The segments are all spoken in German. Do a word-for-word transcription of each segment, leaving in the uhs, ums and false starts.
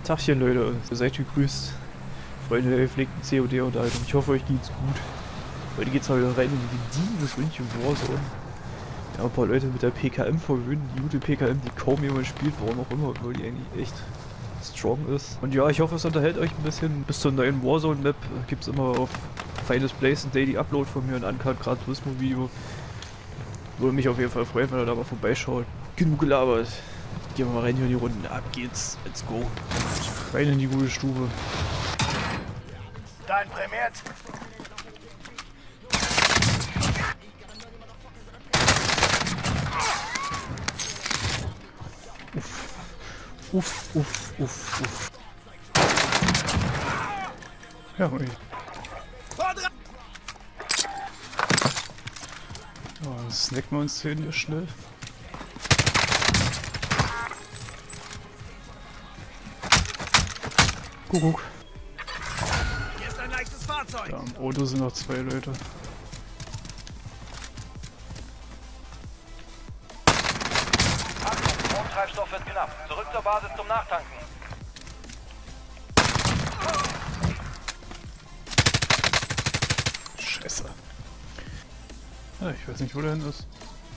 Tagchen Leute, ihr seid gegrüßt. Freunde der gepflegten C O D-Unterhaltung. Ich hoffe euch geht's gut. Heute geht's mal wieder rein in die gediegenes München Warzone. Ja, ein paar Leute mit der P K M verwöhnen. Die gute P K M, die kaum jemand spielt, warum auch immer, obwohl die eigentlich echt strong ist. Und ja, ich hoffe es unterhält euch ein bisschen. Bis zur neuen Warzone-Map gibt's immer auf Finest Place ein Daily Upload von mir, ein Uncut Gran Turismo Video. Würde mich auf jeden Fall freuen, wenn ihr da mal vorbeischaut. Genug gelabert. Gehen wir mal rein hier in die Runden. Ab geht's. Let's go. Rein in die gute Stube. Dein Primär. Uff. Uff, uff, uff, uff. Ja, ui. Oh, dann snacken wir uns hier schnell. Kuckuck. Hier ist ein leichtes Fahrzeug. Da am Auto sind noch zwei Leute. Achtung, Stromtreibstoff wird knapp. Zurück zur Basis zum Nachtanken. Scheiße. Ja, ich weiß nicht, wo der hin ist.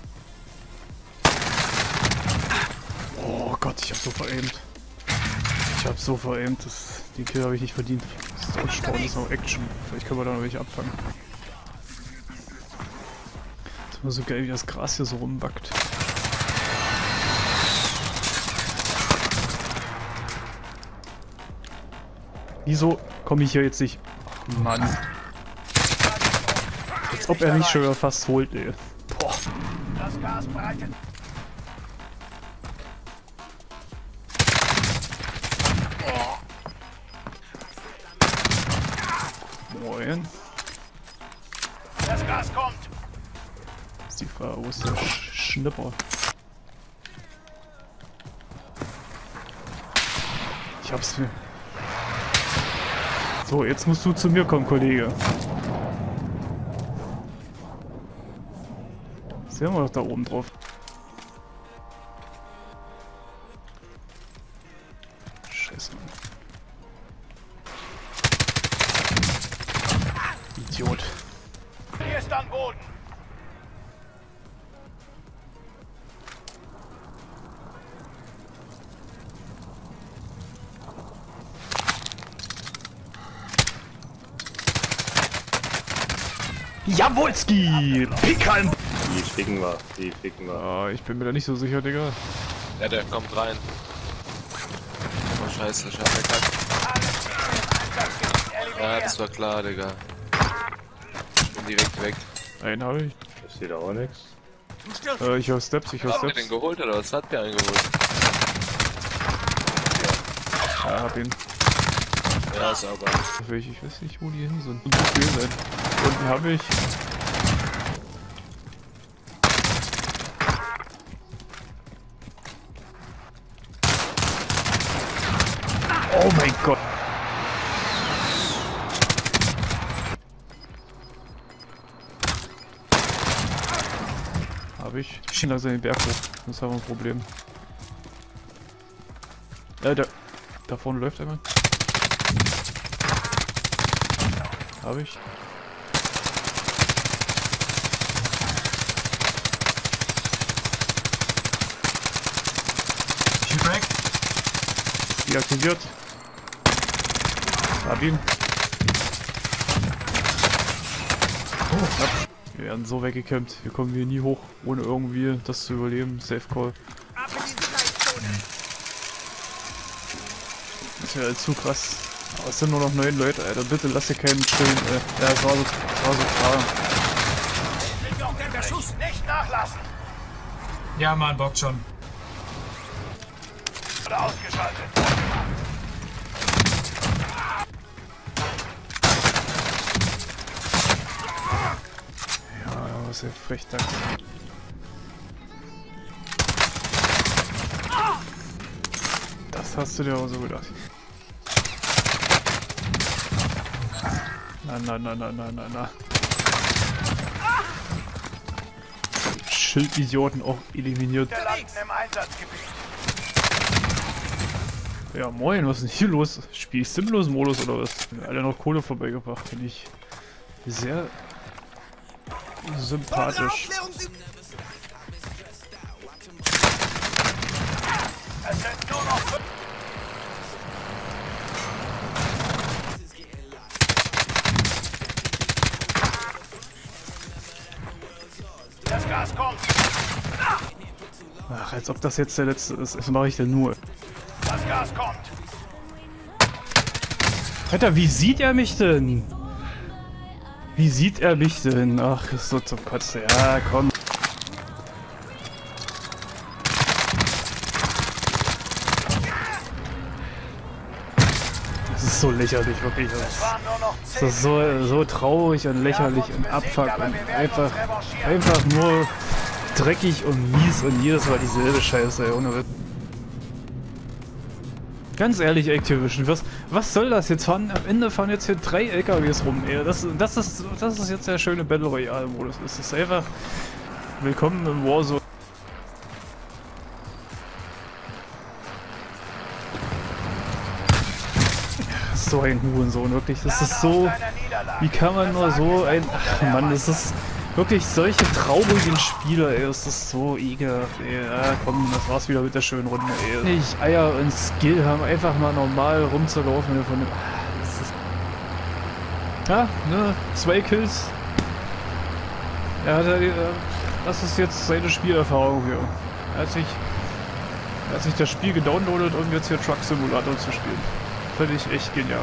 Oh Gott, ich hab so veraimt. Ich hab so veraimt, das, die Kill habe ich nicht verdient. Das ist auch Spawn, das ist auch Action. Vielleicht können wir da noch welche abfangen. Das ist immer so geil, wie das Gras hier so rumbackt. Wieso komme ich hier jetzt nicht? Ach, Mann. Als ob er mich schon wieder fast holt, ey. Boah. Das Gas breitet. Moin. Das Gas kommt. Ist die Frage, wo ist der Sch Schnipper? Ich hab's mir. So, jetzt musst du zu mir kommen, Kollege. Sehen wir doch da oben drauf. Scheiße, Mann. Idiot. Hier ist am Boden. Jawolski! P K M! Die ficken wir, die ficken wir. Ah, ich bin mir da nicht so sicher, Digga. Ja, der kommt rein. Oh scheiße, ich hab verkackt. Ja, das war klar, Digga. Ich bin direkt weg. Einen habe ich. Das steht auch nichts. Äh, ich höre Steps, ich höre Habt ihr Steps. den geholt oder was hat der einen geholt? Ja, hab ihn. Ja, ist aber. Ich, ich weiß nicht, wo die hin sind. Und zu viel sein. Unten habe ich. Oh mein Gott. Habe ich. Ich schiebe langsam den Berg hoch. Das haben wir ein Problem. Ja, da, da vorne läuft einmal. Habe ich. Deaktiviert. Hab ihn. Oh, knapp. Wir werden so weggekämmt. Wir kommen hier nie hoch, ohne irgendwie das zu überleben. Safe Call. Ab in die Gleitzone. Das wäre halt zu krass. Aber es sind nur noch neun Leute, Alter. Bitte lass hier keinen chillen, ey. Ja, es war so, es war so klar. Sind wir auf der Schuss. Nicht nachlassen. Ja, Mann, bockt schon. Oder ausgeschaltet. Ja, was ist frech, danke. Das hast du dir aber so gedacht. Na, na, na, na, na, na, na. Schildidioten auch eliminiert. Der landen im Einsatzgebiet. Ja, moin, was ist denn hier los? Spiel ich Simlos-Modus oder was? Mir alle noch Kohle vorbeigebracht, finde ich sehr sympathisch. Es sind nur noch fünf. Das Gas kommt. Ach, als ob das jetzt der letzte ist. Was mache ich denn nur? Das Gas kommt. Alter, wie sieht er mich denn? Wie sieht er mich denn? Ach, ist so zum Kotzen. Ja, komm. Das ist so lächerlich, wirklich. Es waren nur noch Das zehn. ist so, so traurig und lächerlich und abfuck und einfach, einfach nur dreckig und mies und jedes Mal dieselbe Scheiße, ey, ohne Witz. Ganz ehrlich, Activision, was, was soll das jetzt fahren? Am Ende fahren jetzt hier drei L K Ws rum, ey. Das, das, ist, das ist jetzt der schöne Battle Royale Modus. Es ist einfach willkommen im Warzone. So ein Hurensohn, wirklich. Das ist so. Wie kann man nur so ein. Ach Mann, das ist wirklich solche traurigen Spiele, ey. Das ist so ekelhaft, ey. Ja, komm, das war's wieder mit der schönen Runde, ey. Nicht Eier und Skill haben, einfach mal normal rumzulaufen, wenn wir von dem. Das ist ja, ne? Zwei Kills. Er hat ja. Das ist jetzt seine Spielerfahrung hier. Er hat sich. Er hat sich das Spiel gedownloadet, um jetzt hier Truck Simulator zu spielen. Finde ich echt genial.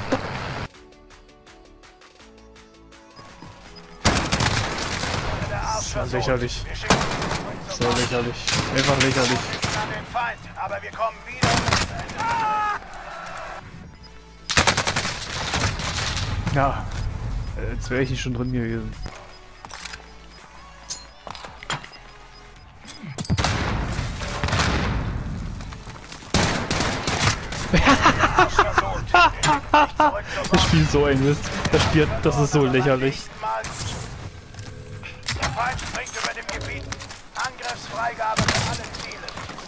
So lächerlich. So lächerlich. Einfach lächerlich. An den Feind, aber wir kommen wieder. Ja. Jetzt wäre ich nicht schon drin gewesen. Das Spiel ist so ein Mist. Das Spiel, das ist so lächerlich. Der Feind springt über dem Gebiet. Angriffsfreigabe für alle Ziele.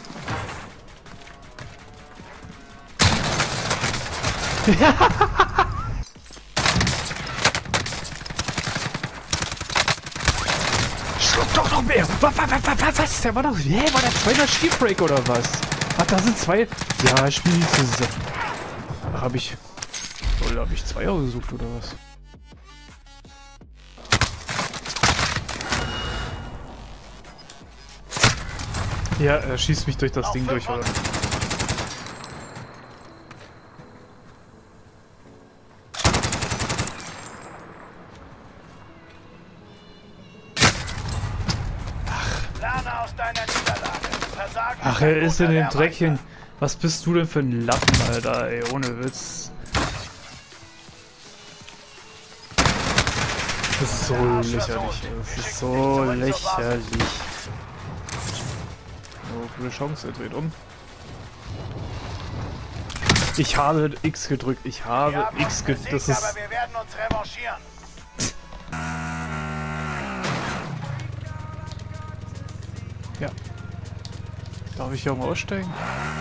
Schluck doch noch mehr! Was, was, was, was? Der war doch. Hä, war der zweite Shield-Break oder was? Ach, da sind zwei. Ja, ich spiele nicht zusammen. Hab ich. Oder hab ich zwei ausgesucht oder was? Ja, er schießt mich durch das Ding durch, oder? Lerne aus deiner Niederlage. Versagen Ach, er ist in dem Dreckchen. Was bist du denn für ein Lappen, Alter, ey, ohne Witz. Das ist so lächerlich, ey. Das ist so lächerlich. Oh, gute Chance, er dreht um. Ich habe X gedrückt, ich habe X gedrückt, das ist... Aber wir werden uns revanchieren. Ja. Darf ich hier auch mal aussteigen?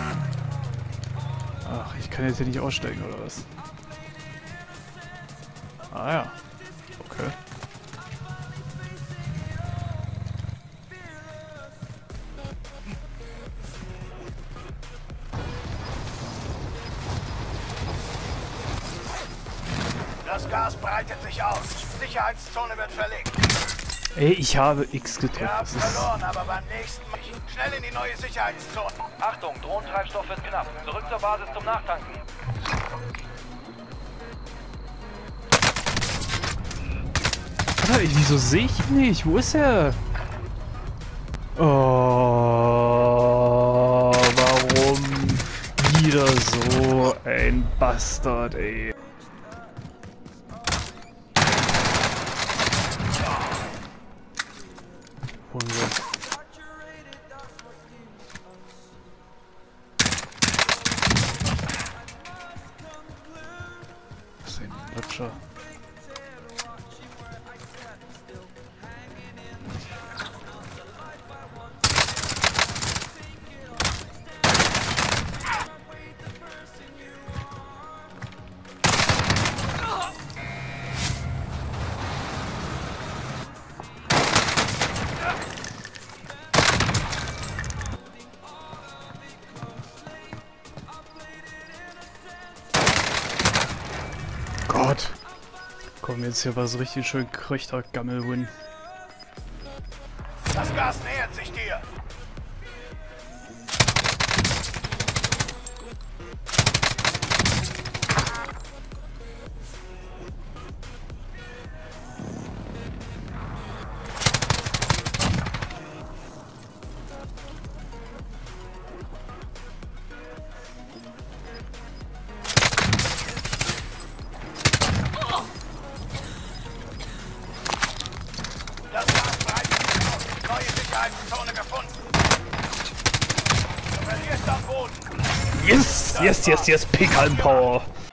Ach, ich kann jetzt hier nicht aussteigen, oder was? Ah ja. Okay. Das Gas breitet sich aus. Sicherheitszone wird verlegt. Ey, ich habe X Wir gedrückt. haben Das ist... verloren, aber beim nächsten Mal schnell in die neue Sicherheitszone. Achtung, Drohnentreibstoff wird knapp. Zurück zur Basis zum Nachtanken. Alter, wieso sehe ich ihn nicht? Wo ist er? Oh, warum wieder so ein Bastard, ey? Hurensohn. Was ist ein Lutscher? Komm, jetzt hier was richtig schön kröchter Gammel-Win. Das Gas nähert sich dir. Das Gas breitet sich aus. Neue Sicherheitszone gefunden. Du verlierst am Boden. Yes, yes, yes, yes, P K M Power.